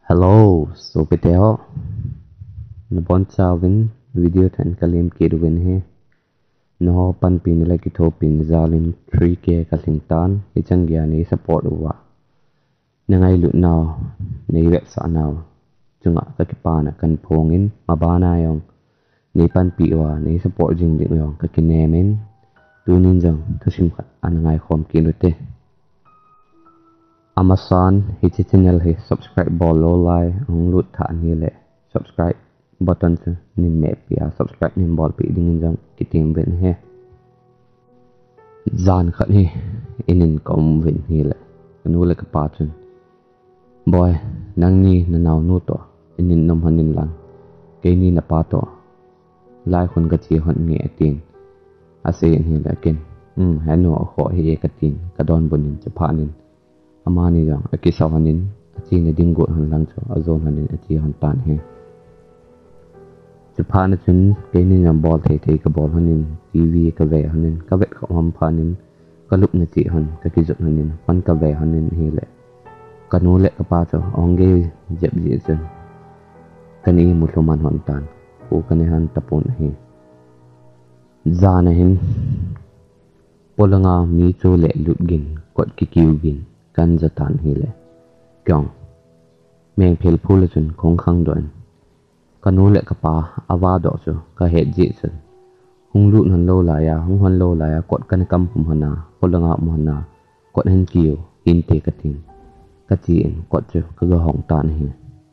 Hello, so Piteo. Nabon Savin, video tan kalim kirwin he. No pan pin like it hopin zalin 3K kasingtan, hichangya ni support uwa. Nangay lut now, ni wet sa now. Chunga kakipana kan pongin, mabana yung ni pan piwa ni support jing ding yung kakinemin. Tunin jang, tusimkat anangay khom kinute. Amazon hi channel hi subscribe bolo lai ong lut tha ni le subscribe button se nin me pia subscribe nin bol pi ding jang kitim ven he zan khat hi inin kom ven hi le nu le ka pa chun boy nang ni na naw nu to inin nom hanin lang ke ni na pa to lai khun ka chi hon nge tin ase hi le ken hanu kho hi ka tin ka don bunin cha pha nin amani jang akisaw hanin achi na dinggo han lang cho azon hanin achi han tan he Japan chun kenin jang ball thei thei ka ball hanin TV ka ve hanin ka vet ka hom phanin ka lup na chi han ka ki jot hanin pan ka ve hanin he le ka nu le ka pa cho onge jeb ji chun kani musliman hon tan ko kani han tapon he zana hin polanga mi cho le lut gin kot ki kiu gin kan jatan hi le kyong meng phel phul chun khong khang don kanu le ka pa awa do chu ka he ji chun hung lu nan lo la ya hung hon lo la ya kot kan kam pum hana polanga mu hana kot hen kiu in te ka tin ka chi en kot chu ka ga hong tan hi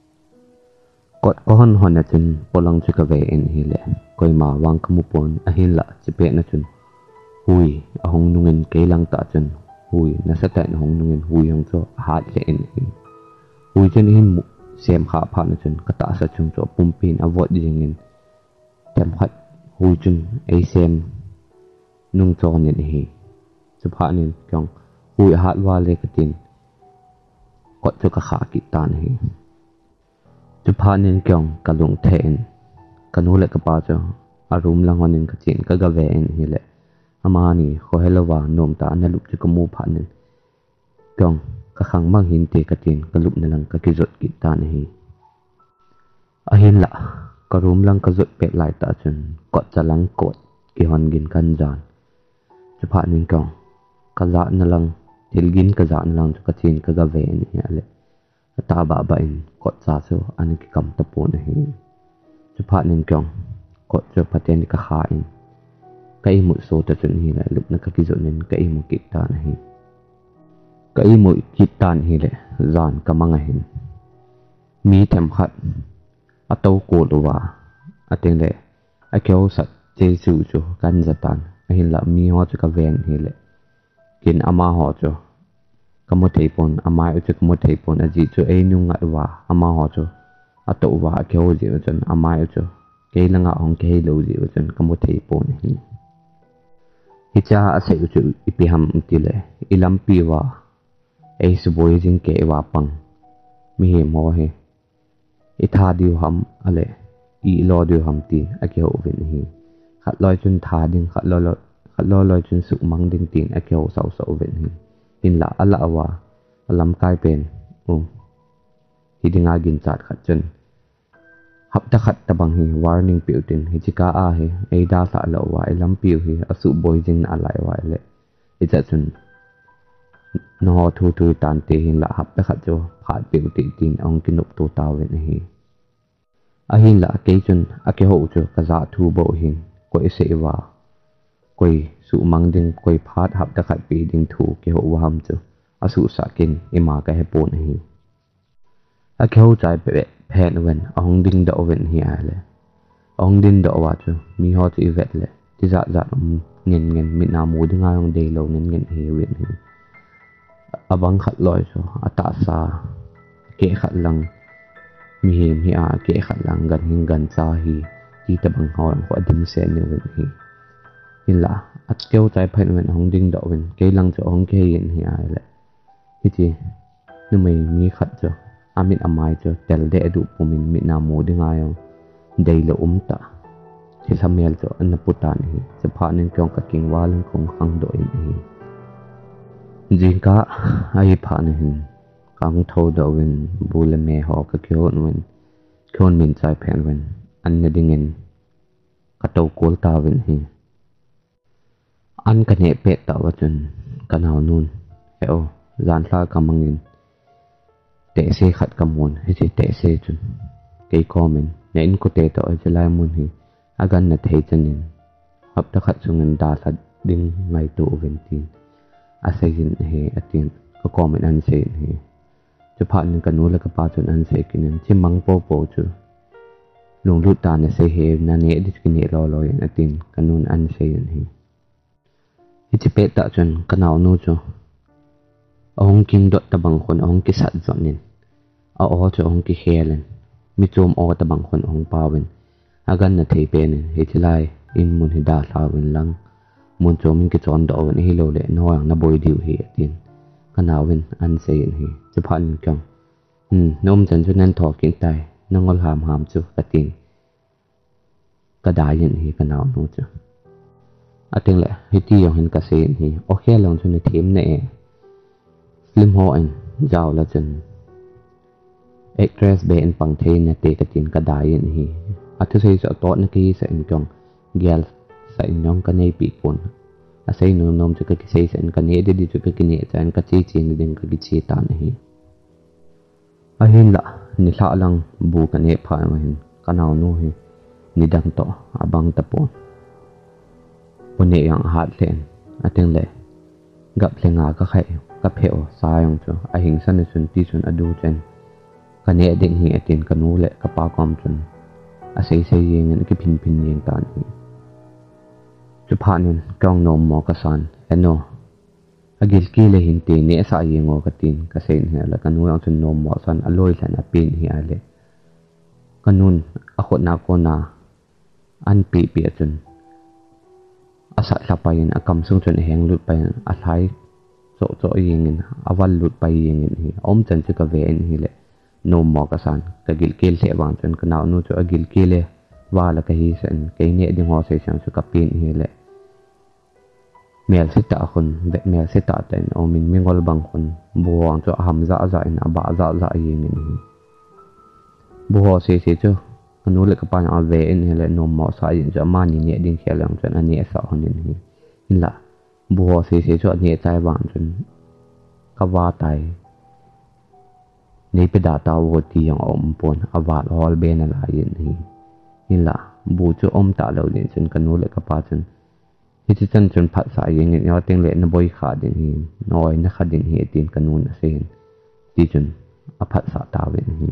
kot ko hon hon na chun polang chu ka ve en hi le koi ma wang kamu pon a hin la chi pe na chun hui a hong nungen ke lang ta chun hui na sa tai hong nungen hui hong cho hat le en hui chen hin sem kha pha na chun ka ta sa chung cho pumpin avot jingin tem khat hui chun ai sem nung cho nen hi chu pha nen kyong hui hat wa le ka tin ko cho ka kha ki tan hi chu pha nen kyong ka lung then ka nu le ka pa cho arum lang honin ka chin ka ga ve en hi le amani kho helawa nom ta na lup chu kamu phanin kyong ka khang mang hin te ka tin ka lup na lang ka ki zot ki tan hi a hin la ka rum lang ka zot pe lai ta chun ko chalang kot ki hon gin kan jan chu phanin kyong ka za na lang thil gin ka za na lang chu ka chin ka ga ve ni ale ta ba ba in ko cha chu an ki kam ta po na hi chu phanin kyong ko chu paten ka kha in kai mu so ta chun hi la lup na ka ki zot nen kai mu ki ta na hi kai mu ki tan hi le zan ka manga hin mi them khat atau ko luwa ateng le a kyo sat jesu chu kan jatan a hin la mi ho chu ka ven hi le kin ama ho chu kamu thei pon ama chu kamu thei pon a ji chu e nu nga wa ama ho chu atau wa kyo ji chun ama chu ke langa ong ke lo ji chun kamu thei pon hi hicha ase chu ipiham tile ilampi wa ei suboi jing ke wa pang mi he mo he itha diu ham ale I lo diu ham ti a ke ho vin hi khat loi chun tha ding khat lo loi chun su mang ding tin a ke ho sau sau vin hi in la ala wa alam kai pen hi dinga gin chat khat chun hap ta khat ta bang hi warning piu tin hi chika a he ei da sa lo wa ilam piu hi asu boi jing na lai wa le I cha chun no thu thu tan te hin la hap ta khat jo phat piu ti tin ong kinup tu ta wen hi a hin la ke chun a ke ho chu ka za thu bo hin ko se wa koi su mang ding koi phat hap ta khat pi ding thu ke ho wa ham chu asu sa kin ima ka he pon hi a ke ho chai pe phen wen ong ding da wen hi a le ong din da wa chu mi ho chu vet le ti za za ngen mi na mu dinga ong de lo ngen hi wen hi abang khat loi so ata sa ke khat lang mi hem hi a ke khat lang gan hin gan cha hi ti ta bang hon ko dim se ne wen hi illa at keu chai phain wen hong ding do wen ke lang cho hong ke yin hi a le hi ti nu mai mi khat cho amin amai cho tel de du pumin mi na mu dinga yo dei lo ta si samel cho an putan hi se pha nen kyong ka king walang kong hang do in hi Jingka ai pha ne hin Kang thâu đậu win bule me ho ka kion min chai phen win an na dingin ka tau kol ta win hi an ka ne pe ta wa chun ka naw nun eo zan thla ka mangin te se khat ka mun hi chi te se chun ke comment ne in ko te to ai lai mun hi agan na thei chanin hap ta khat chungin da sa ding ngai tu ventin a sein he atin ko comment an se hi chu pha nin kanu la ka pa chun an se kinin chi mang po po chu lung lu ta na se he na ne dis ki ne lo yin atin kanun an se yin hi hi chi pe ta chun kanaw nu chu ong king dot ta bang khon ong ki sat zonin a o chu ong ki helen mi chom o ta bang khon ong pawin agan na thei pe nin hi chi lai in mun hi da thawin lang mun chom in ki chon do wen hi lo le noang na boi diu hi atin kanawin an se yin hi chu pha nin kyang nom chan chu nan tho kin tai nangol ham chu katin ka da yin hi kanaw nu chu ating le hi ti yong hin ka se yin hi o khe long chu ni them ne slim ho an jaw la chen actress be en pang the na te katin ka da yin hi athu sei so to na ki sa in kyong gel sa in yong ka nei pi pon a sei no nom chu ka ki sei sa in ka ne de di chu ka ki ne chan ka chi chi ni ding ka ki chi ta na hi a hin la ni thla lang bu ka ne pha ma hin kanaw nu hi ni dang to abang ta pon pone yang hat len ating le gap lenga ka khai ka pheo sa yong chu a hing san sun ti sun adu chen ka ne ding hi atin kanu le ka pa kom chun a sei yeng en ki phin yeng tan hi chu pha nin kong nom mo ka san eno agil ki le hin te ne sa yengo ka tin ka sen he la kanu ang chun nom mo san aloi hlan a pin hi ale kanun a khot na ko na an pi chun asa thlapain akam sung chun heng lut pa a thlai cho yengin awal lut pa yengin hi om chan chu ka ve en hi le nom mo ka san ka gil kel se wang chun kanaw nu chu agil ki le wala ka hi sen ke ne ding ho se chang chu ka pin hi le mel sita khun be mel sita ten o min mingol bang khun buang chu hamza za in aba za yengin hi buho se chu anu le ka pa na ve en hele nom mo sa yin ja ma ni ne ding khelang chan ani sa honin hi in la buho se chu ani chai wang chun ka wa tai nei pe da ta wo ti yang om pon awal hol be na la yin hi in la bu chu om ta lo din chun kanu le ka pa chun hi chi chan chun phat sa yin ni yo teng le na boi kha din hi noi na kha din hi tin kanu na sen ti chun a phat sa ta wen hi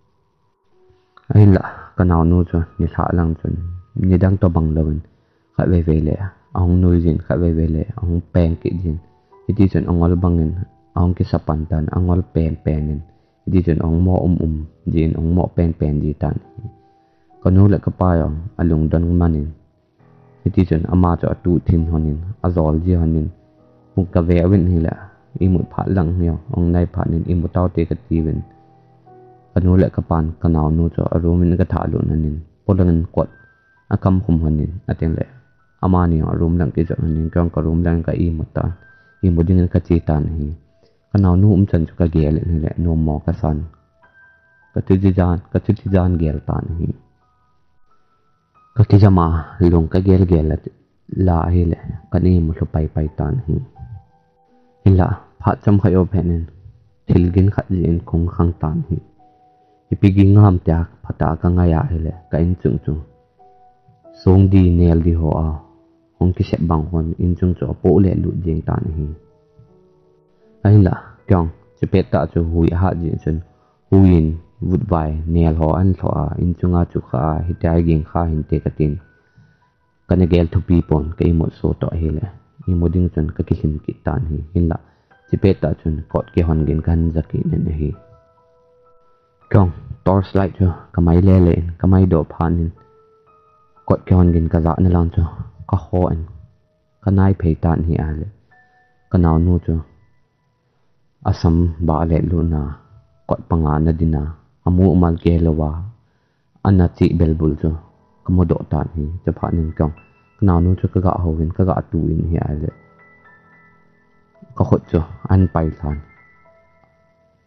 ai la kanaw nu chu ni thla lang chun ni dang to bang lawin kha ve le ong noi jin kha ve le ong peng ki jin ti chun ongol bangin ong ki sapan tan angol pen in ti chun ong mo jin ong mo pen ji tan kanu le ka pa yong alung don manin ti chun ama cho tu thin honin azol ji honin pu ka ve win hi la i mu pha lang hyo ong nai pha nin i mu taw te ka ti win kanu le ka pan kanaw nu cho arumin ka tha lu nanin polan kot akam khum hanin ateng le ama ni room lang ki jo hanin kang ka room lang ka i muta i mudin ka chi tan hi kanaw nu chan chu ka gel ni le no mo ka san ka ti jan gel tan hi ka ti jama lung ka gel la hi le ka ni mu lu pai tan hi ila pha cham khayo phenin thilgin khat jin khong khang tan hi ipigi ngam tak phata ka ngaya hele ka in chung song di nel di ho a hong ki se bang hon in chung cho po le lu jing tan hi ai la kyong che pe ta chu hui ha ji chen huin vut vai nel ho an tho a in chunga chu kha hi tai ging kha hin te ka tin kana gel thu pi pon ke mo so to hele i moding chen ka ki him ki tan hi hin la che pe ta chun kot ke hon gin kan zaki ne hi kyong torchlight cho kamai le kamai do phanin kot kyon gin ka za na lang cho ka ho an kanai phei tan hi ale kanaw nu cho asam ba le lu na kot panga na dina amu mal ke lawa anna chi belbul cho kamodo tan hi cha phanin kyong kanaw nu cho ka ga ho win ka ga tu in hi ale ka khot cho an pai than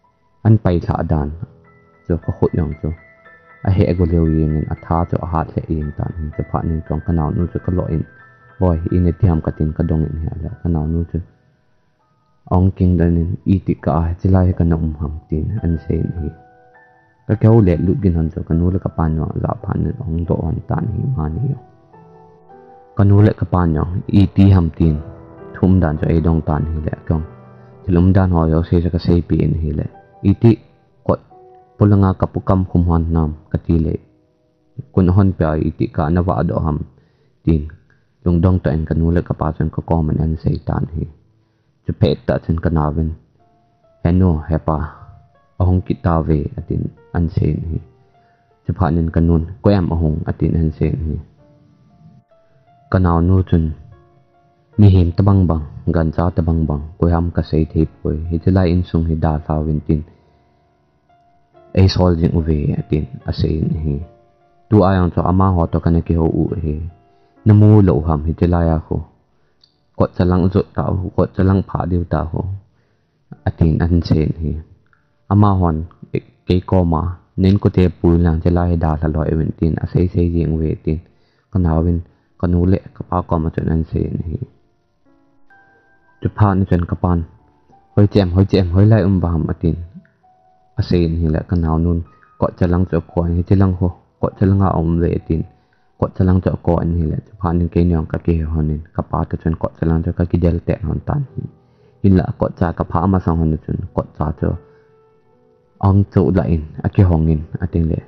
an pai thla dan cho ka khot yong cho a he go leo yin a tha cho a hat le yin tan hi cho pha nin tong kanaw nu cho ka lo in boy in e tiam ka tin ka dong in ha la kanaw nu cho ong king dan in I ti ka chilai ka na ham tin an se hi ka keu le lu gin han cho kanu le ka pan no za phan nin ong do on tan hi ma ni yo kanu le ka pan yo I ti ham tin thum dan cho e dong tan hi le kong tilum dan ho yo se ka sei pi in hi le I ti ko pulanga kapukam khumhan nam katile kun hon pe I ti ka na wa do ham tin lung dong ta en kanu le ka pa chen ko man an sei tan hi chu pe ta chen kanawin heno hepa ahong kitawe atin an sei hi chu phanin kanun ko am ahong atin an sei hi kanaw nu chun mi hem tabang bang gan cha tabang bang ko ham ka sei thei poi hi chelai in sung hi da thawin tin ei sol jing uve atin asein hi tu ayang cho ama ho to kana ki ho u he namu lo ham hi chelaya ko ko chalang zo ta ho ko chalang pha diu ta ho atin an sen hi ama hon ke ko ma nen ko te pul lang chelai da la loi wen tin asei sei jing ve tin kanawin kanu le ka pa ko ma chen an sen hi chu pha ni chen ka pan hoi chem hoi lai bam atin asen hi la kanaw nun ko chalang cho ko hi chalang ho ko chalanga ve tin ko chalang cho ko an hi la chu pha nin ke nyong ka ke honin ka pa ta chen ko chalang cho ka ki del te hon tan hi illa ko cha ka pha ma sang hon chen ko cha cho ong chu la in a ki hongin ating le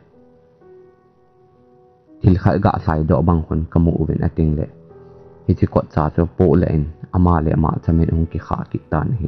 til khai ga sai do bang hon ka mu ven ating le hi chi ko cha cho po le in ama le ma chamen ong ki kha ki tan hi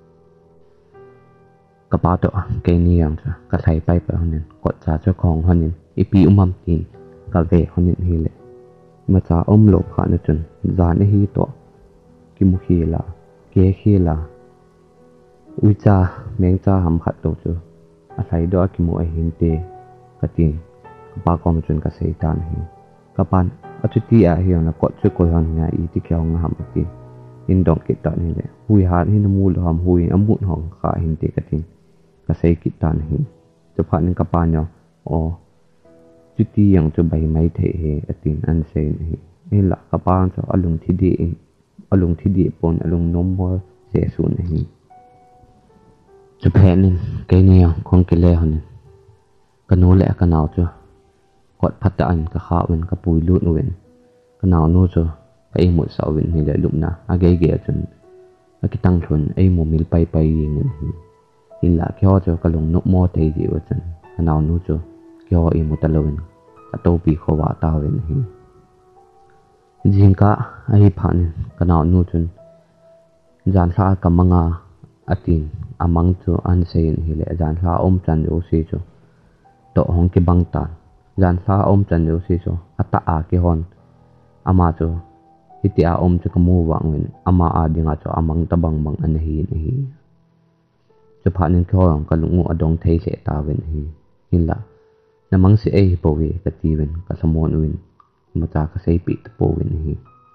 ka pa to ke ni yang cha ka thai pai pa honin ko cha cho khong honin I pi umam tin ka ve honin hi le ma cha lo kha na chun za ne hi to ki mu hi la ke hi la ui cha meng cha ham khat to chu a thai do ki mu a hin te ka tin ka pa kom chun ka sei tan hi ka pan a chu ti a hi na ko chu ko hon nga I ti kyong ham ti in dong ki ta ni le hui ha ni na mu lo ham hui amut hong kha hin te ka tin ka sei ki tan hi chu pha nin ka pa nyo o chu ti yang chu bai mai the he atin an se hi e la ka pa cho alung thi di pon alung nom mo se su ne hi chu phe nin ke ni yang khong ki le hon kanu le ka naw chu kot phat ta an ka kha wen ka pui lut wen ka naw nu chu ka e mu sa wen ni le lup na a ge ge chun a ki tang thun e mu mil pai pai yin hi illa kyo cho ka lung no mo thei ji wa chan ka naw nu chu kyo e mu ta lowen ka to pi kho wa ta wen hi jingka ai phan ka naw nu chun jan sa ka manga atin amang chu an sein hi le jan sa chan yo si chu to hong ki bang ta jan sa chan yo si chu ata a ki hon ama chu hiti a chu ka mu wang wen ama a dinga chu amang ta bang bang an hi ni hi chu pha nin kho ka lungu adong thei se ta wen hi illa namang si ei po we ka ti wen ka samon wen ma cha ka sei pi ta po wen hi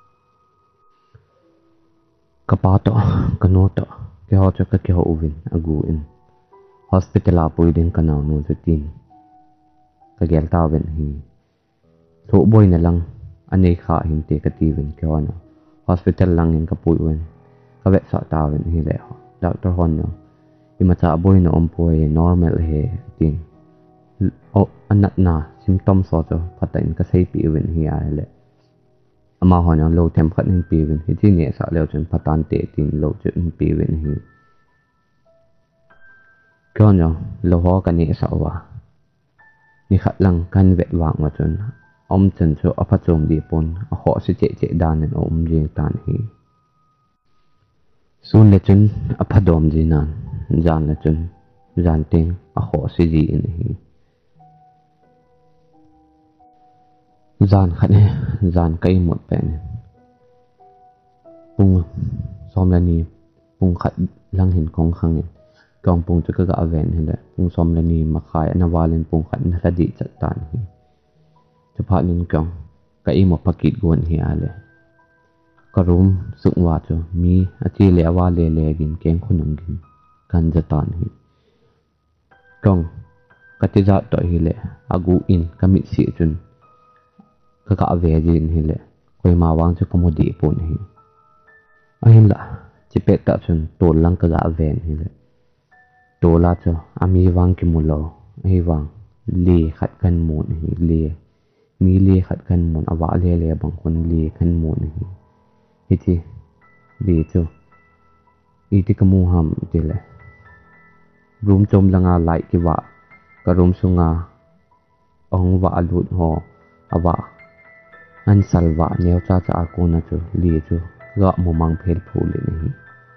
ka pa to ka no to ke ho cho ka ke ho wen agu in hospital a pui den ka naw nu chu tin ka gel ta wen hi tho boy na lang anei kha hin te ka ti wen ke ho hospital lang in ka pui wen ka ve sa ta wen hi le doctor hon no I ma cha boy na om poi normal he tin o anat na symptom so cho phatain ka sei pi wen hi a le ama hon lo them khat hin pi wen hi chi ne sa le chen phatan te tin lo chen pi wen hi kyo no lo ho ka ni sa wa ni khat lang kan vet wang wa chen om chen cho apha chom di pon a ho se che dan en om jing tan hi sun le chen apha dom ji nan jan le chen jan ting a ho se ji in hi jan khat ne jan kai một pen pung som la ni pung khat lang hin kong khang ni kong pung chu ka ga ven hin le pung som la ni ma khai na walin pung khat na sa di chat tan hi chu pha nin kong ka I mo pakit gon hi ale ka room suk wa chu mi a chi le wa le gin keng khunung gin kan ja tan hi tong katiza to hile agu in kami si chun ka ve jin hile koi ma wang chu komodi pon hi ahin la chipet ta chun to lang ka ga ven hile to la cho ami wang ki mulo ai wang li khat kan mun hi li mi li khat kan mun awa le bang kon li kan mun hi hiti bi chu iti kamu ham tile room chom langa lai ki wa ka room sunga ong wa alut ho awa an salwa neu cha cha ko na chu li chu ga mo mang phel phu le ni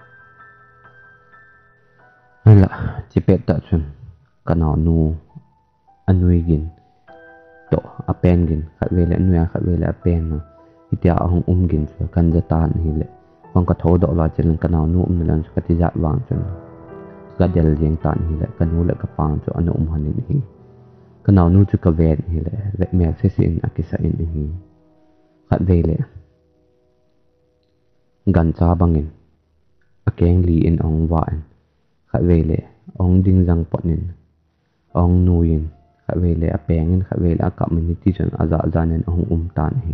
hala chipet ta chun kana nu anui gin to apen gin khat vele nuya khat vele apen na itia hong gin chu kan ja tan hi le hong ka tho do la chen kana nu lan chu kati ja wang chun ka del jeng tan hi le kanu le ka pang chu anu hanin hi kana nu chu ka ven hi le ve me se sin akisa in hi khat vele gan cha bangin akeng li in ong wa khat vele ong ding jang ponin ong nuin khat vele apengin khat vele ka community chen aza janen ong tan hi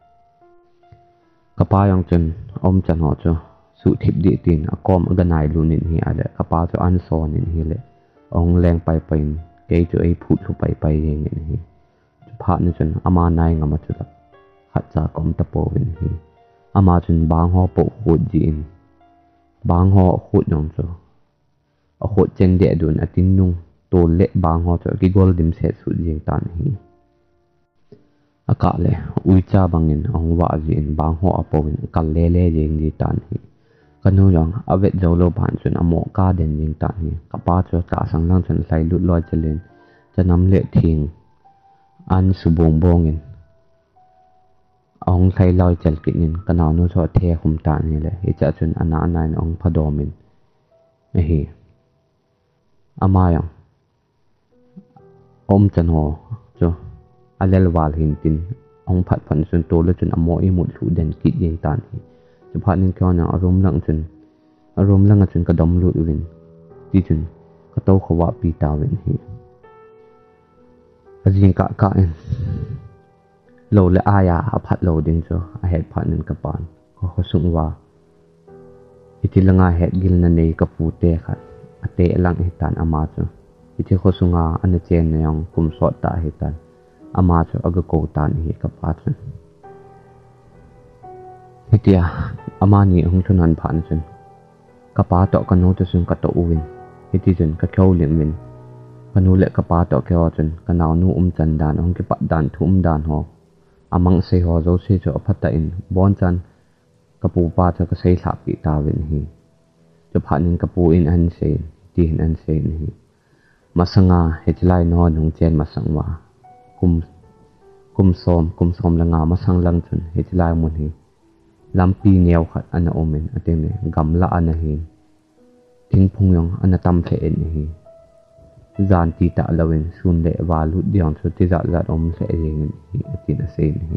kapa yang chen chan ho cho su thip di tin akom aganai lunin hi ale kapa cho an son in hi le ong leng pai pain ke cho ai phut thu pai yeng in hi pha ni chen ama nai ngama chu la khat cha kom ta po win hi ama chen bang ho po hut ji in bang ho hut nong cho a hut chen de dun atin nung to le bang ho cho ki gol dim se su jing tan hi aka le ui cha bangin ong wa ji in bang ho apowin kal le jing ji tan hi kanu yang avet jolo ban chun amo ka den jing tan hi kapa cho ta sang lang chen sai lut loi chelen chanam le thing an su bong bongin ong sai loi chal kinin kana nu cho the khum tan ni le hi cha chun ana nine ong phadomin hi ama yang chan ho cho alel wal hin tin ong phat phan sun to le chun amo i mut lu den kit yeng tan hi chu phat nin kyo na arum lang chun ka dom lu win ti chun ka to khawa pi ta win hi ajin ka en lo le aya a phat lo ding cho a het phat nin ka pan ko sung wa iti langa het gil na nei ka pu te khat ate lang hitan ama cho iti ko sunga an chen ne yang kum so ta hitan ama cho aga ko tan hi ka pa chun hitia ama ni hung chun han phan chun ka pa to ka no to sun ka to uwin hiti chun ka khau lim win kanu le ka pa to ke ho chun ka naw nu chan dan hong ki pa dan thum dan ho amang se ho zo se cho phata in bon chan ka pu pa cho ka sei thap pi ta win hi cho phanin ka pu in an se ti hin an se hi masanga hetlai no nong chen masangwa kum som la nga masang lang chun hetlai mun hi lampi neu khat ana omen ateng ne gamla ana hin thing phung yong ana tam the en hi zan ti ta lawin sun le wa lu diang chu ti za om se ring hi atin ase hi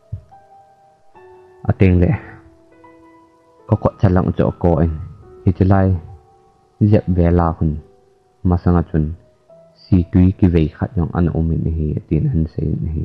ateng le ko chalang cho ko en hetlai zep vela hun masanga chun si tui ki vei khat yong ana omen hi atin han se hi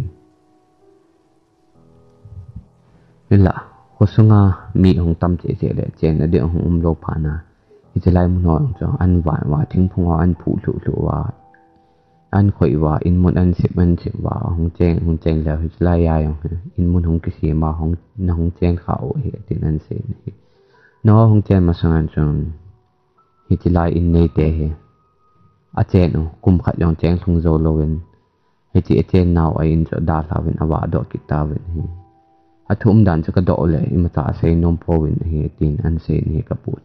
ila hosunga mi hong tam che le chen ade hong lo phana itlai mun no cho an wa thing phung an phu lu wa an khoi wa in mun an sip wa hong cheng la itlai ya yong in mun hong ki si ma hong na hong cheng khao he tin an se ni no hong chen ma sang chong itlai in nei te he a chen no kum khat yong cheng thung zo lo wen he chi chen naw a in cho da la wen awa do ki ta wen hi athum dan cha ka do le imata se nom po win he tin an se ni ka pu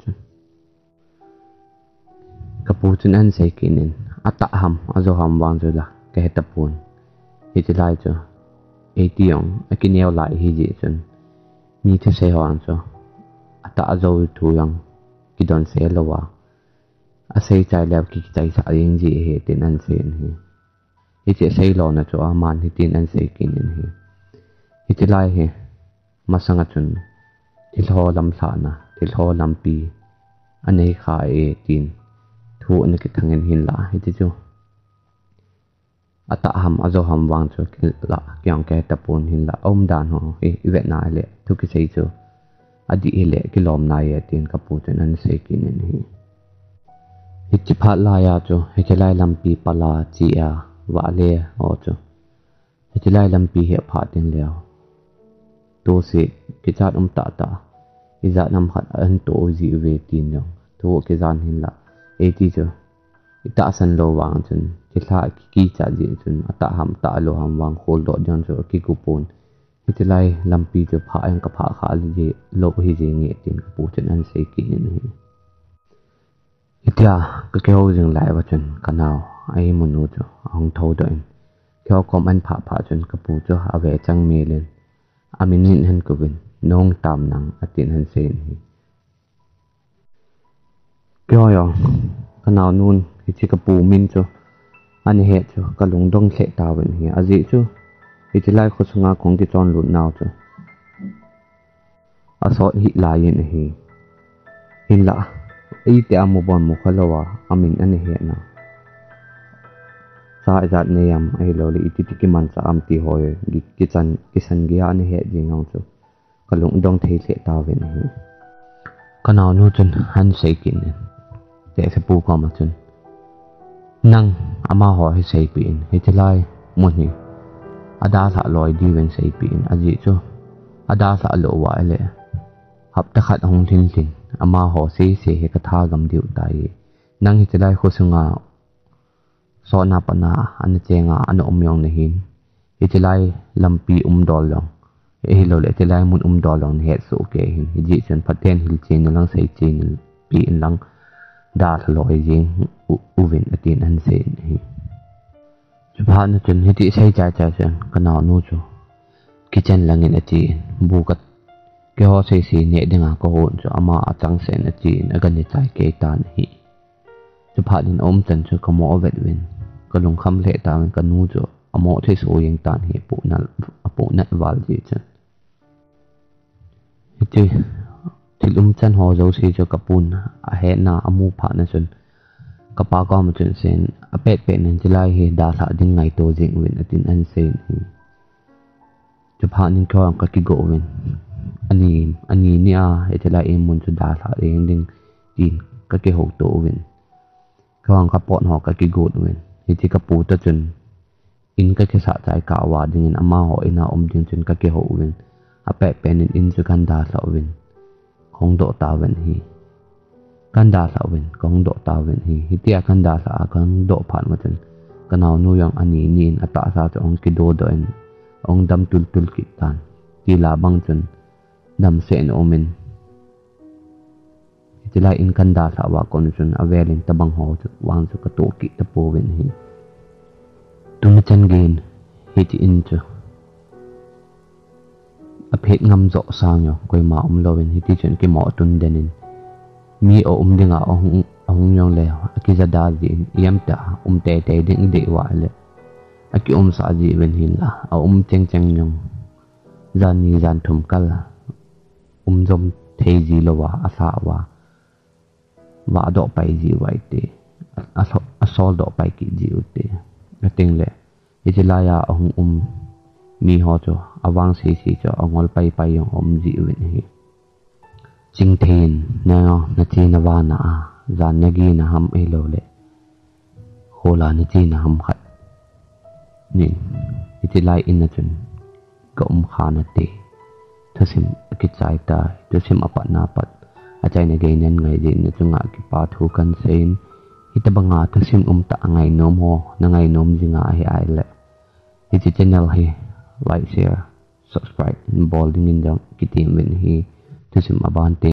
chun an se kinin ata ham azo ham wang zo la ka heta pun hi ti lai cho etiong akineo lai hi ji chun mi the se hawang cho ata azo tu yang ki don se lowa a sei chai lew ki chai sa ring ji he tin an se ni hi che sei lo na cho a man hi tin an se kinin hi ti lai he masanga chun tilho lam thana tilho lampi anei kha e tin thu an ki thangin hin la hi ti chu ata ham azo ham wang chu la kyang ke tapun hin la om dan ho ivet na le thu ki sei chu adi ile kilom na ye tin kapu chen an sei kin en hi hichi phat la ya chu hichelai lampi pala chi a wa le ho chu hichelai lampi he phat tin leo to se ki chat ta iza nam khat an to ji ve tin yo to ke zan hin la e ti chu ita san lo wang chun ki thla ki cha ji chun ata ham ta lo ham wang khol do jan chu ki kupon hichelai lampi chu pha ang ka pha kha li lo hi je nge tin kapu chen an sei kin en hi itia ka ke ho jing lai wa chun kanao ai munu chu hong tho do en kyo kom an pha chun kapu chu ave chang me len amin nin han ko win nong tam nang atin han sen hi kyo yo kanao nun hichi kapu min chu ani he chu kalung dong khle ta wen hi aji chu hichi lai khu sunga khong ki chon lut naw chu asot hi la yin hi hin la ei te amu bon mu khalawa amin ani he na sa izat ne yam ai lo li ti ki man sa am ti hoy gi kisan gi ani he jing ang chu kalung dong thei khle ta wen hi kanao nu chun han sei kin te se pu ko ma chun nang ama ho hi sei pin hi chelai mo ni ada sa loi di wen sei pin aji chu ada sa lo wa le hap ta khat hong thin thin ama ho sei se he ka tha gam diu tai nang hi chelai kho sunga so na pa na an chenga an omyong ne hin hi chelai lampi dol long e lo le chelai mun dol long he so ke hin hi ji chen pathen hil chen lang sei chen pi in lang da loi jing uvin atin an se hi chupha na chun hi ti sei cha cha chen kanao nu chu kitchen langin ati bukat ke ho sei si ne denga ko hon chu ama achang sen ati agan ni chai ke tan hi chupha din om chan chu kamo vet win kalung kham le ta kanu chu amo thei so yeng tan hi pu na wal ji chen hi thilum chan ho zo si cho kapun a he na amu pha na chun kapa ko ma chun sen a pet nen chilai he da sa ding ngai to jing win atin an sen hi chupha nin ko ka ki go win ani ni a he chilai em mun chu da sa eng ding tin ka ke ho to win kawang ka pot ho ka ki go win hi ti ka pu ta chun in ka ke sa chai ka wa ding in ama ho ina ding chun ka ke ho win a pet pen in chu kan da sa win kong do ta wen hi kan da sa wen kong do ta wen hi hitia kan da sa kan do phan ma chen kanao nu yang ani nin ata sa cho ong ki do do en ong dam tul ki tan ti la bang chen dam se en omen hitila in kan da sa wa kon chen avelin tabang ho chu wang chu ka to ki ta po wen hi tu chen gen hit in chu a phet ngam zo sang yo koi ma lowen hi ti chen ki mo tun denin mi o dinga ong yong le aki zada din yam ta te ding de wa le aki sa ji wen hin la a cheng yong zan ni zan thum kal zom thei ji lo wa asa wa do pai ji wai te a sol do pai ki ji u te ating le ijilaya ong mi ho cho awang si cho ongol pai yong ji wen hi ching thein na chi na wa na zan na gi na ham e lo le khola ni chi na ham khat nin iti lai in na chun ka khana te thasim ki chai ta thasim apa na pat achai na ge nen ngai ji na chunga ki pa thu kan sein hitabanga thasim ta ngai nom ho na ngai nom jinga hi ai le iti channel hi like share subscribe and bolding in the kitim when he to sim abante